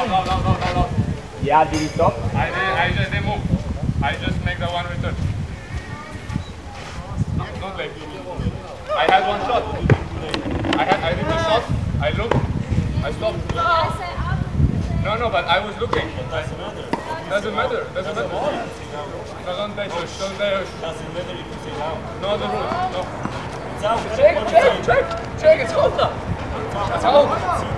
No. Yeah, did he stop? I just didn't move. I just make the one return. Not late. I had one shot. I did the shot. I looked. I stopped. No, but I was looking. Doesn't matter. No, don't dash. Don't dash. Doesn't matter if you say now. No, the rules. No. It's out. Check. It's out now. It's out.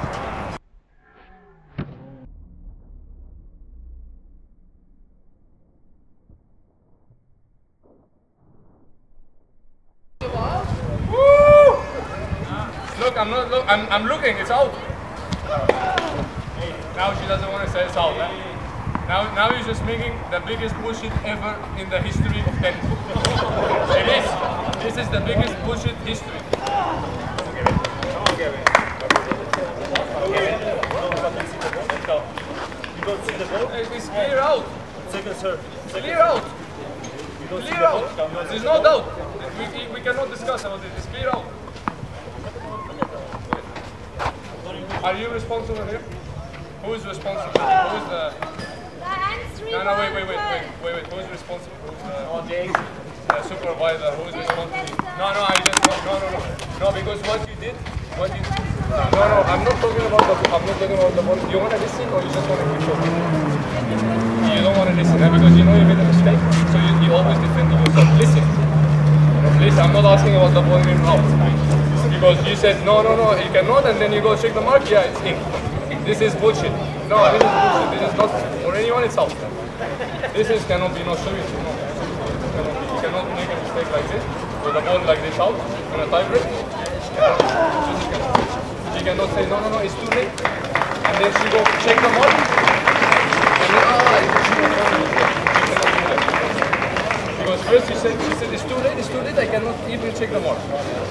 Look, I'm looking, it's out. Now she doesn't want to say it's out. Now he's just making the biggest bullshit ever in the history of tennis. It is. This is the biggest bullshit history. It's clear out. Second serve. Clear out. Clear out. There's no doubt. We cannot discuss about it. It's clear out. Are you responsible here? Who is responsible? Who is the... No, wait. Who is responsible? Who's the supervisor? Who is responsible? No, because what you did... No, I'm not talking about the ball. You want to listen or you just want to keep talking? You don't want to listen, because you know you made a mistake, so you always defending yourself. Listen, I'm not asking about the ball being out. Because you said, no, you cannot, and then you go check the mark, yeah, it's in. This is bullshit. No, this is bullshit. This is not, for anyone, it's out. This cannot be not showing. No. You cannot make a mistake like this, with the ball like this out, on a tie break. She cannot say, no, it's too late. And then she go check the mark. And then, because first she said it's too late, I cannot even check the mark.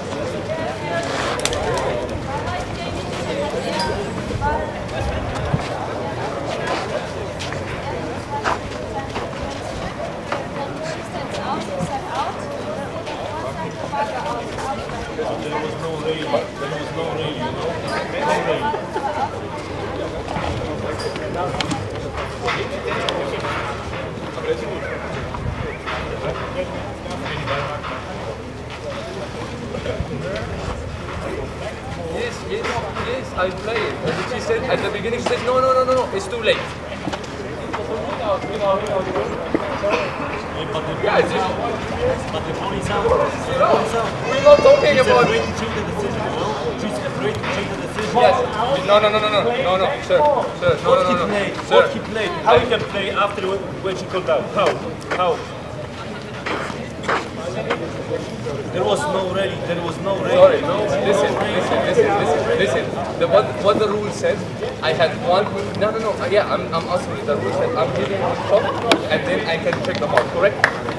There was no rain, you know? No rain. Yes, I play it. And she said, at the beginning, she said, no, it's too late. Yeah, it's just... But the ball is out. No, we're not talking about... She's afraid to change the decision, you know? She's afraid to change the decision. Yes. No, sir. What he played? How he can play after when she called out? How? There was no rally. Sorry, no. Listen. What the rule says, I had one. No. Yeah, I'm asking you. The rule said I'm giving a shot, and then I can check the mark. Correct?